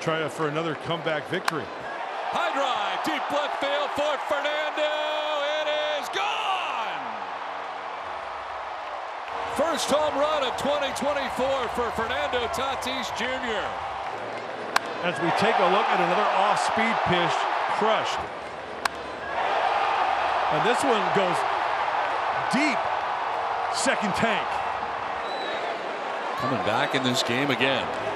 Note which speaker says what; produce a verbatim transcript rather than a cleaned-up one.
Speaker 1: try for another comeback victory.
Speaker 2: High drive, deep left field for Fernando. It is gone. First home run of twenty twenty-four for Fernando Tatis Junior
Speaker 1: As we take a look at another off-speed pitch, crushed. And this one goes deep, second tank.
Speaker 2: Coming back in this game again.